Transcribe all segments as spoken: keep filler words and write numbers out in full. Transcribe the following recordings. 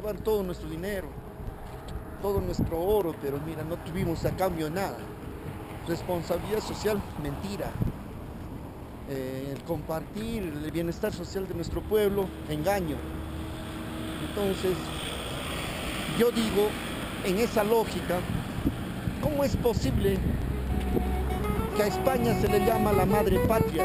llevar todo nuestro dinero, todo nuestro oro, pero mira, no tuvimos a cambio nada. Responsabilidad social, mentira. Eh, el compartir el bienestar social de nuestro pueblo, engaño. Entonces, yo digo, en esa lógica, ¿cómo es posible que a España se le llama la madre patria?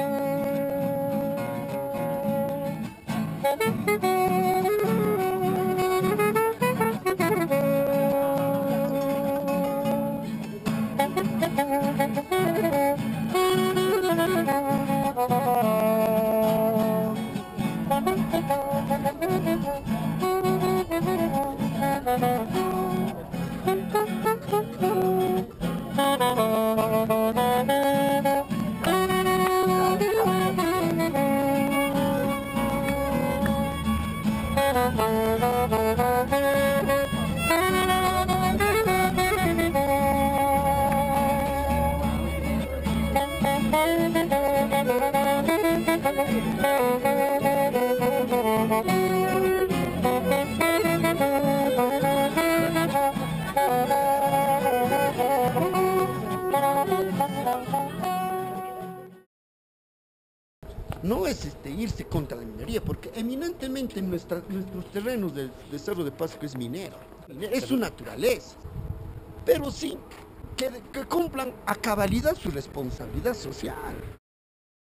No es este, irse contra la minería, porque eminentemente nuestra, nuestros terrenos de, de Cerro de Pasco es minero, es su naturaleza, pero sí que, que cumplan a cabalidad su responsabilidad social.